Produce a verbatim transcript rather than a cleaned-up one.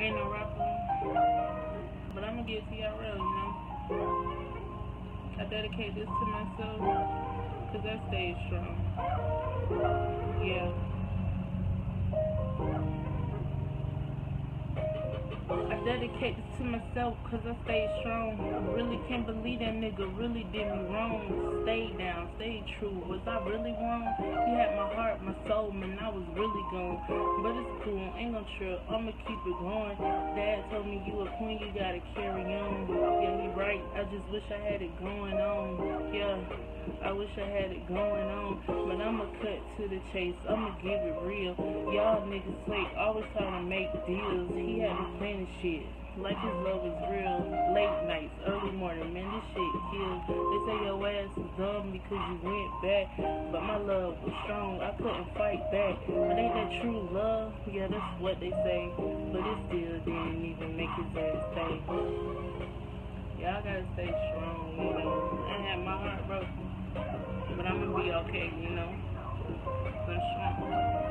Ain't no rapper. But I'ma get T R L, you know. I dedicate this to myself, cause I stayed strong. Yeah. I dedicate this to myself, cause I stayed strong. Really can't believe that nigga really did me wrong. Stayed down, stayed true. Was I really wrong? He had my heart, my soul, man, I was really gone. But it's cool, ain't no trip, I'ma keep it going. Dad told me you a queen, you gotta carry on. Yeah, he right, I just wish I had it going on. Yeah, I wish I had it going on. But I'ma cut to the chase, I'ma give it real. Y'all niggas fake, always trying to make deals. He had me planning shit, like his love is real. Late nights, early morning, man, this shit kills. They say your ass was dumb because you went back, but my love was strong, I couldn't fight back. But ain't that true love? Yeah, that's what they say. But it still didn't even make his ass stay. Y'all gotta stay strong, you know. I had my heart broken, but I'm gonna be okay, you know. I'm strong.